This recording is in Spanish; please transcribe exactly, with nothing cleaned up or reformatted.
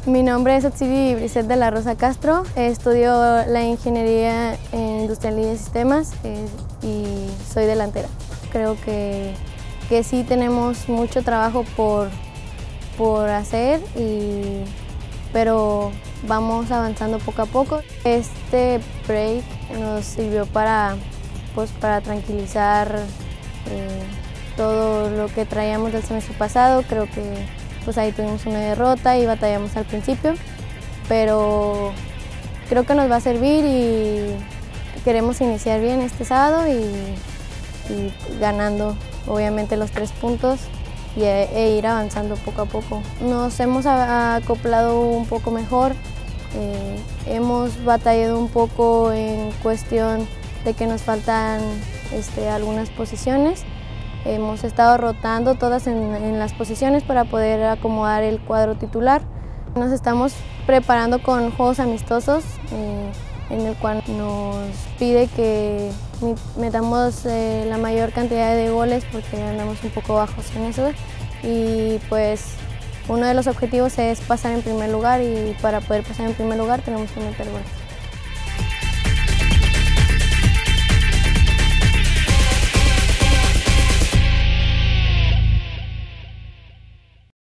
Mi nombre es Otsiri Brisset de la Rosa Castro, estudio la Ingeniería Industrial y de Sistemas eh, y soy delantera. Creo que, que sí tenemos mucho trabajo por, por hacer, y, pero vamos avanzando poco a poco. Este break nos sirvió para, pues, para tranquilizar eh, todo lo que traíamos del semestre pasado. Creo que pues ahí tuvimos una derrota y batallamos al principio, pero creo que nos va a servir y queremos iniciar bien este sábado y, y ganando obviamente los tres puntos y, e ir avanzando poco a poco. Nos hemos acoplado un poco mejor, eh, hemos batallado un poco en cuestión de que nos faltan este, algunas posiciones. Hemos estado rotando todas en, en las posiciones para poder acomodar el cuadro titular. Nos estamos preparando con juegos amistosos, eh, en el cual nos pide que metamos eh, la mayor cantidad de goles porque andamos un poco bajos en eso. Y pues uno de los objetivos es pasar en primer lugar, y para poder pasar en primer lugar tenemos que meter goles.